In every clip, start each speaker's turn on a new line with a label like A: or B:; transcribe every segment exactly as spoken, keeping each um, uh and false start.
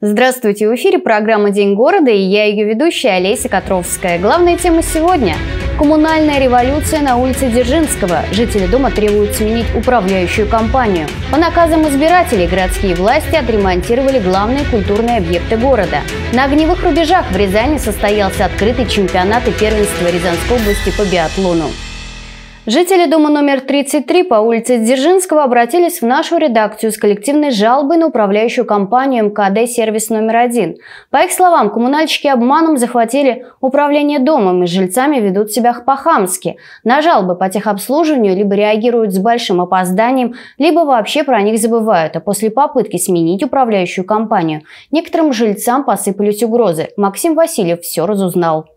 A: Здравствуйте, в эфире программа «День города» и я ее ведущая Олеся Котровская. Главная тема сегодня – коммунальная революция на улице Дзержинского. Жители дома требуют сменить управляющую компанию. По наказам избирателей городские власти отремонтировали главные культурные объекты города. На огневых рубежах в Рязани состоялся открытый чемпионат и первенство Рязанской области по биатлону. Жители дома номер тридцать три по улице Дзержинского обратились в нашу редакцию с коллективной жалобой на управляющую компанию эм ка дэ «Сервис номер один». По их словам, коммунальщики обманом захватили управление домом и с жильцами ведут себя по-хамски. На жалобы по техобслуживанию либо реагируют с большим опозданием, либо вообще про них забывают. А после попытки сменить управляющую компанию некоторым жильцам посыпались угрозы. Максим Васильев все разузнал.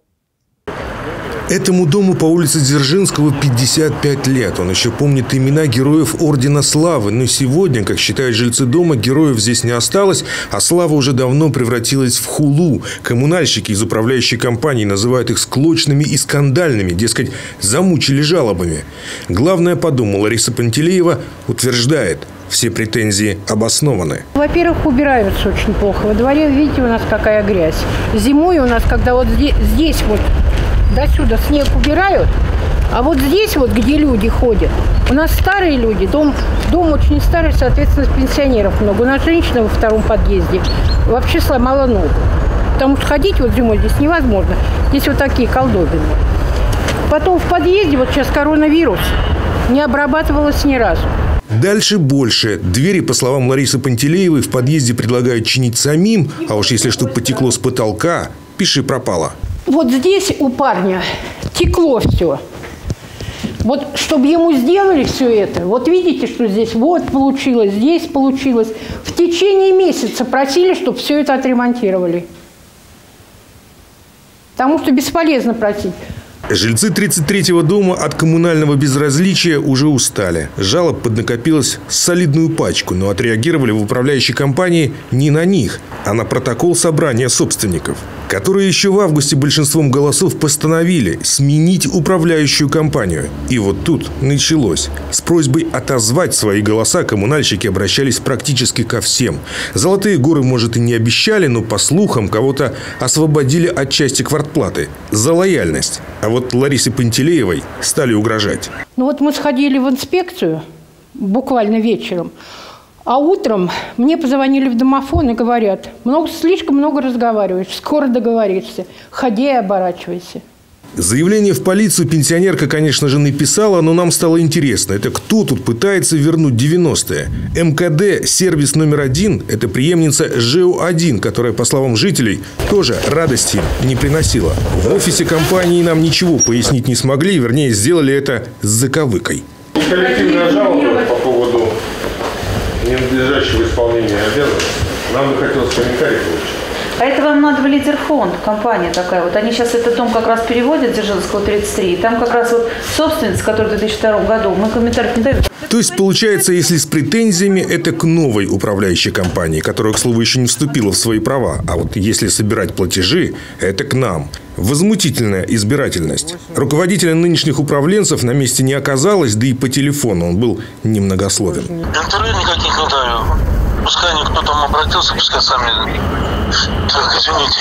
B: Этому дому по улице Дзержинского пятьдесят пять лет. Он еще помнит имена героев Ордена Славы. Но сегодня, как считают жильцы дома, героев здесь не осталось, а слава уже давно превратилась в хулу. Коммунальщики из управляющей компании называют их склочными и скандальными, дескать, замучили жалобами. Главное по дому Лариса Пантелеева утверждает, все претензии обоснованы.
C: Во-первых, убираются очень плохо. Во дворе, видите, у нас какая грязь. Зимой у нас, когда вот здесь, здесь вот до сюда снег убирают, а вот здесь вот, где люди ходят, у нас старые люди, дом, дом очень старый, соответственно, пенсионеров много. У нас женщина во втором подъезде вообще сломала ногу, потому что ходить вот зимой здесь невозможно. Здесь вот такие колдобины. Потом в подъезде, вот сейчас коронавирус, не обрабатывалось ни разу.
B: Дальше больше. Двери, по словам Ларисы Пантелеевой, в подъезде предлагают чинить самим, а уж если что потекло с потолка, пиши пропало.
C: Вот здесь у парня текло все. Вот чтобы ему сделали все это, вот видите, что здесь вот получилось, здесь получилось. В течение месяца просили, чтобы все это отремонтировали. Потому что бесполезно просить.
B: Жильцы тридцать третьего дома от коммунального безразличия уже устали. Жалоб поднакопилось солидную пачку, но отреагировали в управляющей компании не на них, а на протокол собрания собственников, которые еще в августе большинством голосов постановили сменить управляющую компанию. И вот тут началось. С просьбой отозвать свои голоса коммунальщики обращались практически ко всем. Золотые горы, может, и не обещали, но, по слухам, кого-то освободили от части квартплаты за лояльность. А вот Ларисе Пантелеевой стали угрожать.
C: Ну вот мы сходили в инспекцию буквально вечером, а утром мне позвонили в домофон и говорят: много, слишком много разговариваешь, скоро договоришься, ходи и оборачивайся.
B: Заявление в полицию пенсионерка, конечно же, написала, но нам стало интересно. Это кто тут пытается вернуть девяностые? эм ка дэ «Сервис номер один» – это преемница жэ о один, которая, по словам жителей, тоже радости не приносила. В офисе компании нам ничего пояснить не смогли, вернее, сделали это с заковыкой.
D: Коллективная жалоба по поводу ненадлежащего исполнения обязанностей. Нам бы хотелось комментарий получить.
E: А это вам надо в Лидерфонд, компания такая. Вот они сейчас этот дом как раз переводят, Дзержинского тридцать три. И там как раз вот собственница, которая в две тысячи втором году, мы комментариев не даем.
B: То есть, получается, если с претензиями, это к новой управляющей компании, которая, к слову, еще не вступила в свои права. А вот если собирать платежи, это к нам. Возмутительная избирательность. Руководителя нынешних управленцев на месте не оказалось, да и по телефону он был немногословен.
F: Интервью никаких не даю. Пускай никто там обратился, пускай сами. Так, извините.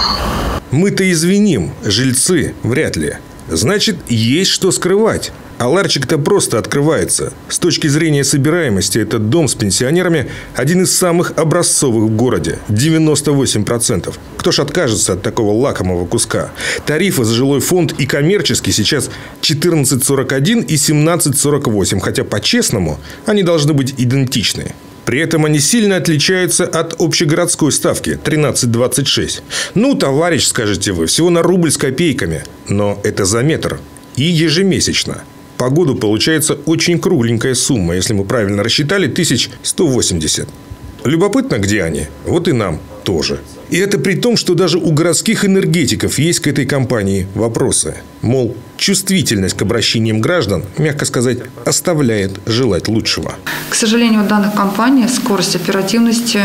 B: Мы-то извиним, жильцы вряд ли. Значит, есть что скрывать. А ларчик-то просто открывается. С точки зрения собираемости, этот дом с пенсионерами один из самых образцовых в городе. девяносто восемь процентов. Кто ж откажется от такого лакомого куска? Тарифы за жилой фонд и коммерческий сейчас четырнадцать сорок один и семнадцать сорок восемь. Хотя, по-честному, они должны быть идентичны. При этом они сильно отличаются от общегородской ставки – тринадцать двадцать шесть. Ну, товарищ, скажете вы, всего на рубль с копейками. Но это за метр. И ежемесячно. По году получается очень кругленькая сумма. Если мы правильно рассчитали, тысяч сто восемьдесят. Любопытно, где они? Вот и нам тоже. И это при том, что даже у городских энергетиков есть к этой компании вопросы. Мол, чувствительность к обращениям граждан, мягко сказать, оставляет желать лучшего.
G: К сожалению, у данных компаний скорость оперативности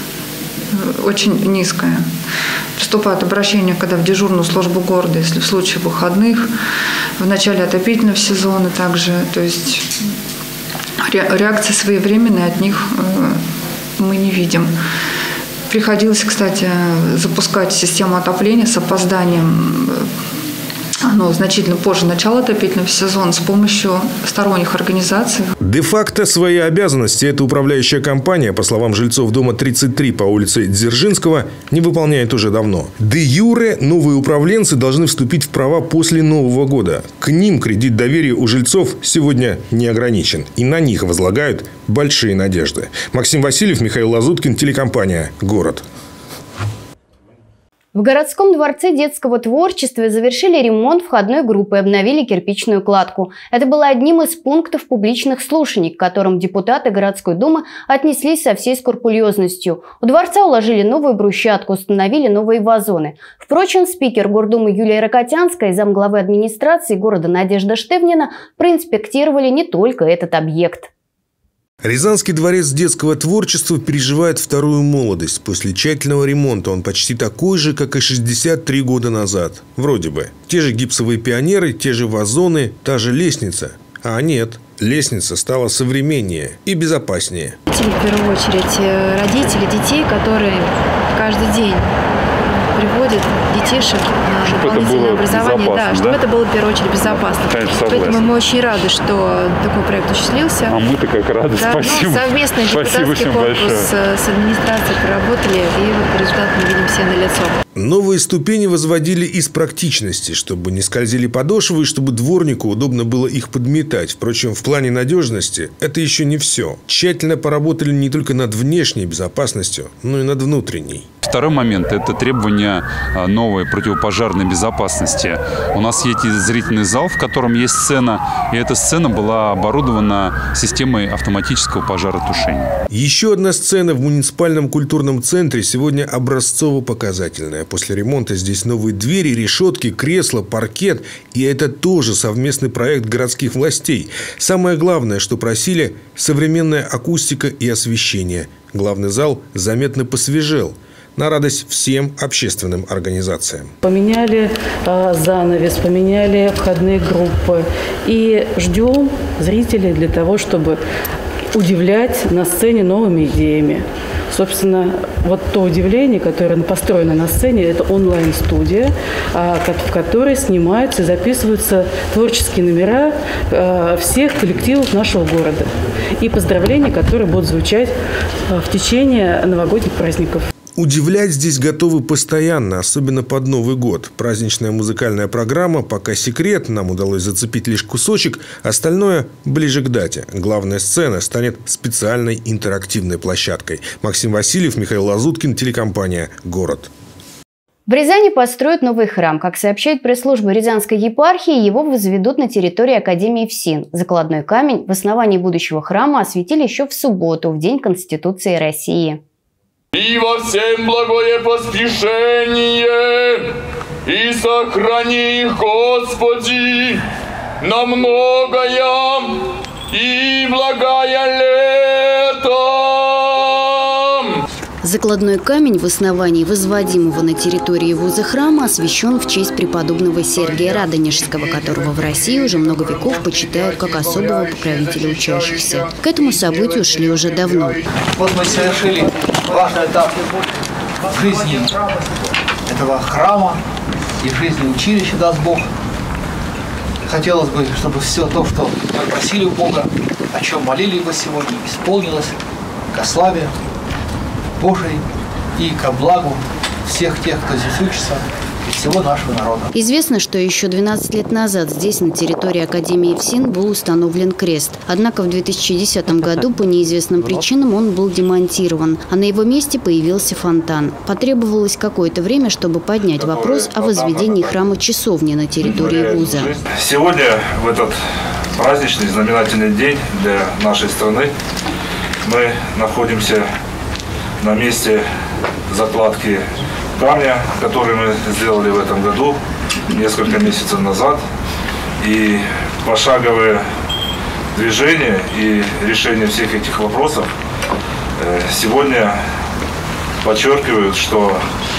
G: очень низкая. Поступает обращение, когда в дежурную службу города, если в случае выходных, в начале отопительного сезона также. То есть реакции своевременные от них мы не видим. Приходилось, кстати, запускать систему отопления с опозданием, ну, значительно позже начала отопительного сезона с помощью сторонних организаций.
B: Де-факто свои обязанности эта управляющая компания, по словам жильцов дома тридцать три по улице Дзержинского, не выполняет уже давно. Де-юре новые управленцы должны вступить в права после Нового года. К ним кредит доверия у жильцов сегодня не ограничен. И на них возлагают большие надежды. Максим Васильев, Михаил Лазуткин, телекомпания «Город».
A: В городском дворце детского творчества завершили ремонт входной группы и обновили кирпичную кладку. Это было одним из пунктов публичных слушаний, к которым депутаты городской думы отнеслись со всей скрупулезностью. У дворца уложили новую брусчатку, установили новые вазоны. Впрочем, спикер Гордумы Юлия Рокотянская и замглавы администрации города Надежда Штевнина проинспектировали не только этот объект.
B: Рязанский дворец детского творчества переживает вторую молодость. После тщательного ремонта он почти такой же, как и шестьдесят три года назад. Вроде бы. Те же гипсовые пионеры, те же вазоны, та же лестница. А нет. Лестница стала современнее и безопаснее.
H: В первую очередь родители детей, которые каждый день приводят детишек на дополнительное образование, да, чтобы да? это было в первую очередь безопасно. Конечно, поэтому мы очень рады, что такой проект осуществился.
I: А мы-то как рады, да, спасибо.
H: Ну, совместный депутатский корпус с администрацией проработали, и вот результат мы видим все налицо.
B: Новые ступени возводили из практичности, чтобы не скользили подошвы и чтобы дворнику удобно было их подметать. Впрочем, в плане надежности это еще не все. Тщательно поработали не только над внешней безопасностью, но и над внутренней.
I: Второй момент – это требования новой противопожарной безопасности. У нас есть зрительный зал, в котором есть сцена, и эта сцена была оборудована системой автоматического пожаротушения.
B: Еще одна сцена в муниципальном культурном центре сегодня образцово-показательная. После ремонта здесь новые двери, решетки, кресла, паркет. И это тоже совместный проект городских властей. Самое главное, что просили – современная акустика и освещение. Главный зал заметно посвежел. На радость всем общественным организациям.
J: Поменяли э, занавес, поменяли входные группы. И ждем зрителей для того, чтобы удивлять на сцене новыми идеями. Собственно, вот то удивление, которое построено на сцене, это онлайн-студия, в которой снимаются и записываются творческие номера всех коллективов нашего города. И поздравления, которые будут звучать в течение новогодних праздников.
B: Удивлять здесь готовы постоянно, особенно под Новый год. Праздничная музыкальная программа пока секрет, нам удалось зацепить лишь кусочек, остальное ближе к дате. Главная сцена станет специальной интерактивной площадкой. Максим Васильев, Михаил Лазуткин, телекомпания «Город».
A: В Рязани построят новый храм. Как сообщает пресс-служба Рязанской епархии, его возведут на территории Академии ФСИН. Закладной камень в основании будущего храма осветили еще в субботу, в День Конституции России.
K: И во всем благое поспешение, и сохрани их, Господи, на многое и благое лето.
A: Закладной камень в основании возводимого на территории вуза храма освящен в честь преподобного Сергия Радонежского, которого в России уже много веков почитают как особого покровителя учащихся. К этому событию шли уже давно.
L: Вот мы совершили важный этап в жизни этого храма и в жизни училища, даст Бог. Хотелось бы, чтобы все то, что мы просили у Бога, о чем молили его сегодня, исполнилось ко славе Божией и ко благу всех тех, кто здесь учится, и всего нашего народа.
A: Известно, что еще двенадцать лет назад здесь, на территории Академии ФСИН, был установлен крест. Однако в две тысячи десятом году по неизвестным причинам он был демонтирован, а на его месте появился фонтан. Потребовалось какое-то время, чтобы поднять вопрос о возведении храма-часовни на территории вуза.
M: Сегодня, в этот праздничный, знаменательный день для нашей страны, мы находимся на месте закладки камня, который мы сделали в этом году, несколько месяцев назад. И пошаговое движение и решение всех этих вопросов сегодня подчеркивают, что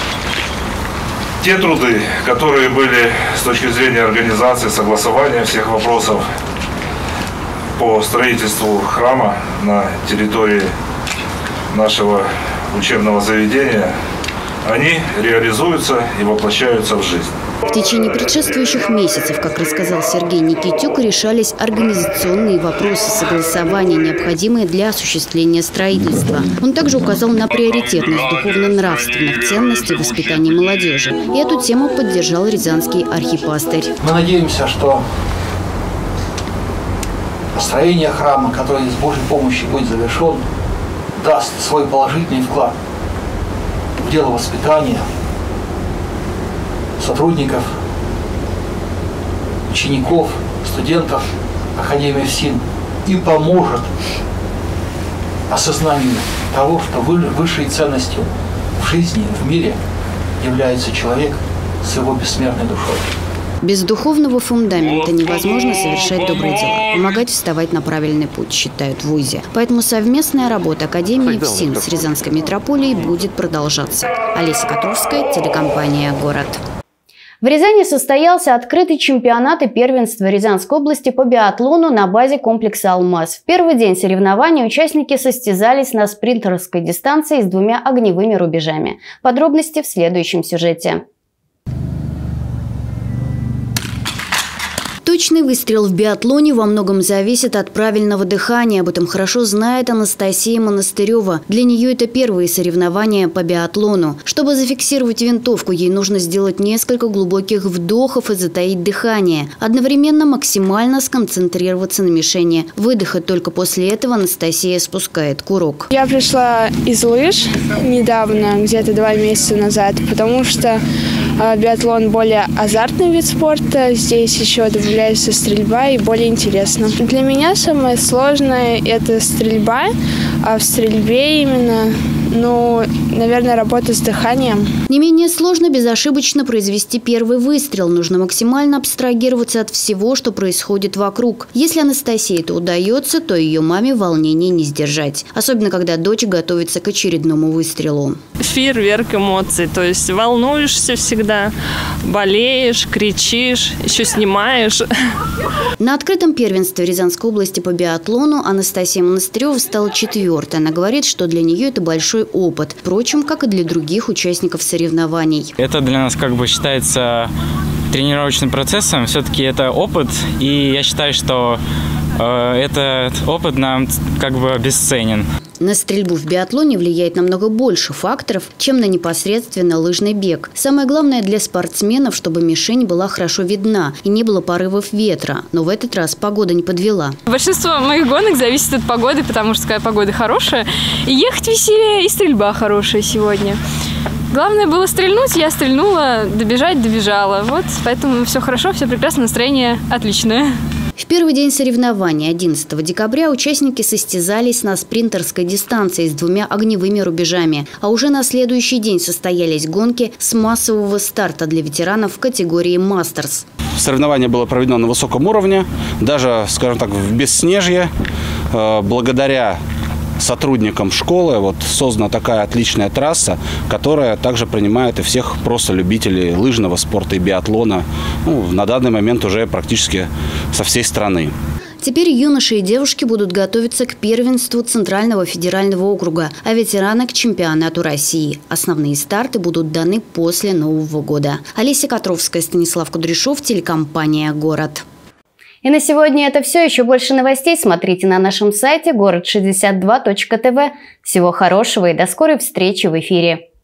M: те труды, которые были с точки зрения организации, согласования всех вопросов по строительству храма на территории нашего учебного заведения, они реализуются и воплощаются в жизнь.
A: В течение предшествующих месяцев, как рассказал Сергей Никитюк, решались организационные вопросы согласования, необходимые для осуществления строительства. Он также указал на приоритетность духовно-нравственных ценностей воспитания молодежи. И эту тему поддержал рязанский архипастырь.
L: Мы надеемся, что построение храма, который с Божьей помощью будет завершен, даст свой положительный вклад в дело воспитания сотрудников, учеников, студентов Академии ФСИН и поможет осознанию того, что высшей ценностью в жизни, в мире является человек с его бессмертной душой.
A: Без духовного фундамента невозможно совершать добрые дела, помогать вставать на правильный путь, считают в ВУЗе. Поэтому совместная работа Академии ФСИН с Рязанской метрополией будет продолжаться. Олеся Котровская, телекомпания «Город». В Рязани состоялся открытый чемпионат и первенство Рязанской области по биатлону на базе комплекса «Алмаз». В первый день соревнований участники состязались на спринтерской дистанции с двумя огневыми рубежами. Подробности в следующем сюжете. Точный выстрел в биатлоне во многом зависит от правильного дыхания. Об этом хорошо знает Анастасия Монастырева. Для нее это первые соревнования по биатлону. Чтобы зафиксировать винтовку, ей нужно сделать несколько глубоких вдохов и затаить дыхание. Одновременно максимально сконцентрироваться на мишени. Выдоха только после этого Анастасия спускает курок.
N: Я пришла из лыж недавно, где-то два месяца назад, потому что э, биатлон более азартный вид спорта. Здесь еще добавляется стрельба и более интересно. Для меня самое сложное – это стрельба, а в стрельбе именно, ну, наверное, работа с дыханием.
A: Не менее сложно безошибочно произвести первый выстрел. Нужно максимально абстрагироваться от всего, что происходит вокруг. Если Анастасии это удается, то ее маме волнение не сдержать. Особенно, когда дочь готовится к очередному выстрелу.
O: Фейерверк эмоций, то есть волнуешься всегда, болеешь, кричишь, еще снимаешь.
A: На открытом первенстве Рязанской области по биатлону Анастасия Монастырева стала четвертой. Она говорит, что для нее это большой опыт. Впрочем, как и для других участников соревнований.
P: Это для нас как бы считается тренировочным процессом. Все-таки это опыт. И я считаю, что э, этот опыт нам как бы обесценен.
A: На стрельбу в биатлоне влияет намного больше факторов, чем на непосредственно лыжный бег. Самое главное для спортсменов, чтобы мишень была хорошо видна и не было порывов ветра. Но в этот раз погода не подвела.
O: Большинство моих гонок зависит от погоды, потому что такая погода хорошая. И ехать веселее, и стрельба хорошая сегодня. Главное было стрельнуть, я стрельнула, добежать, добежала. Вот, поэтому все хорошо, все прекрасно, настроение отличное.
A: В первый день соревнований, одиннадцатого декабря, участники состязались на спринтерской дистанции с двумя огневыми рубежами. А уже на следующий день состоялись гонки с массового старта для ветеранов в категории «Мастерс».
Q: Соревнование было проведено на высоком уровне, даже, скажем так, в бесснежье. Благодаря сотрудникам школы вот создана такая отличная трасса, которая также принимает и всех просто любителей лыжного спорта и биатлона, ну, на данный момент уже практически со всей страны.
A: Теперь юноши и девушки будут готовиться к первенству Центрального федерального округа, а ветераны – к чемпионату России. Основные старты будут даны после Нового года. Олеся Котровская, Станислав Кудряшов, телекомпания «Город». И на сегодня это все. Еще больше новостей смотрите на нашем сайте город шестьдесят два точка тв. Всего хорошего и до скорой встречи в эфире.